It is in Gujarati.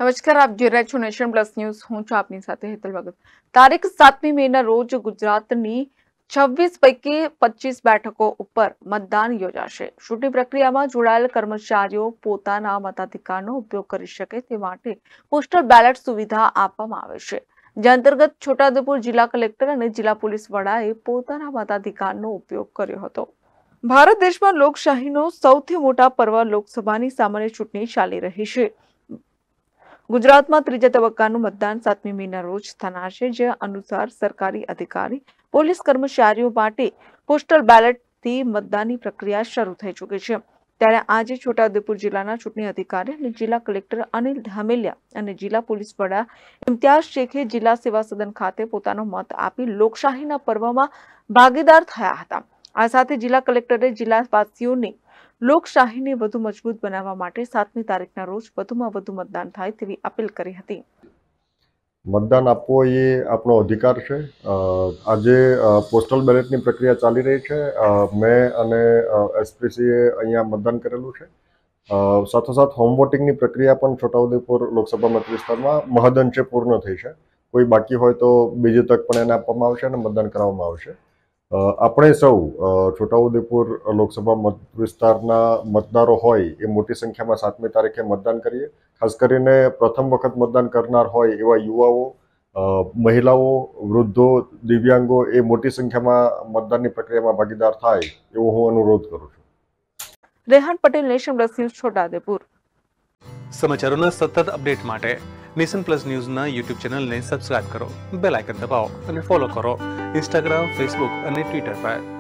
નમસ્કાર, આપ જોઈ રહ્યા છો નેશન પ્લસ ન્યૂઝ. હું છું આપની સાથે હેતલ ભગત. તારીખ 7મી મેના રોજ ગુજરાતની 26 પૈકી 25 બેઠકો ઉપર મતદાન યોજાશે. ચૂંટણી પ્રક્રિયામાં જોડાયેલ કર્મચારીઓ પોતાના મતાધિકારનો ઉપયોગ કરી શકે તે માટે પોસ્ટલ બેલેટ સુવિધા આપવામાં આવે છે. જે અંતર્ગત છોટાઉદેપુર જિલ્લા કલેક્ટર અને જિલ્લા પોલીસ વડાએ પોતાના મતાધિકારનો ઉપયોગ કર્યો હતો. ભારત દેશમાં લોકશાહીનો સૌથી મોટા પર્વ લોકસભાની સામાન્ય ચૂંટણી ચાલી રહી છે. ગુજરાતમાં ત્રીજા તબક્કાનું મતદાન 7મી મેના રોજ થનાર છે, જે અનુસાર સરકારી અધિકારી પોલીસ કર્મચારીઓ માટે પોસ્ટલ બેલેટથી મતદાનની પ્રક્રિયા શરૂ થઈ ચૂકી છે. ત્યારે આજે છોટાઉદેપુર જિલ્લાના ચૂંટણી અધિકારી અને જિલ્લા કલેક્ટર અનિલ ધામેલિયા અને જિલ્લા પોલીસ વડા ઇમ્તિયાઝ શેખે જિલ્લા સેવા સદન ખાતે પોતાનો મત આપી લોકશાહીના પર્વમાં ભાગીદાર થયા હતા. આ સાથે જિલ્લા કલેક્ટરે જિલ્લાવાસીઓને લોકશાહીને વધુ મજબૂત બનાવવા માટે 7મી તારીખના રોજ વધુમાં વધુ મતદાન થાય તેવી અપીલ કરી હતી. મતદાન આપવો એ આપણો અધિકાર છે. આજે પોસ્ટલ બેલેટની પ્રક્રિયા ચાલી રહી છે. મેં અને એસપીસીએ અહીંયા મતદાન કરેલું છે. સાથોસાથ હોમ વોટિંગની પ્રક્રિયા પણ છોટાઉદેપુર લોકસભા મત વિસ્તારમાં મહદઅંશે પૂર્ણ થઈ છે. કોઈ બાકી હોય તો બીજી તક પણ એને આપવામાં આવશે અને મતદાન કરવામાં આવશે. આપણે સૌ છોટાઉદેપુર લોકસભા મત વિસ્તારના મતદારો હોય એ મોટી સંખ્યામાં 7મી તારીખે મતદાન કરીએ. ખાસ કરીને પ્રથમ વખત મતદાન કરનાર હોય એવા યુવાઓ, મહિલાઓ, વૃદ્ધો, દિવ્યાંગો એ મોટી સંખ્યામાં મતદાનની પ્રક્રિયામાં ભાગીદાર થાય એવો હું અનુરોધ કરું છું. Rehan Patel, Nation Plus News, Chhotaudepur. સમાચારોના સતત અપડેટ માટે નેશન પ્લસ ન્યૂઝના યુટ્યુબ ચેનલને સબસ્ક્રાઇબ કરો, બેલ આઇકન દબાવો અને ફોલો કરો ઇન્સ્ટાગ્રામ, ફેસબુક અને ટ્વિટર પર.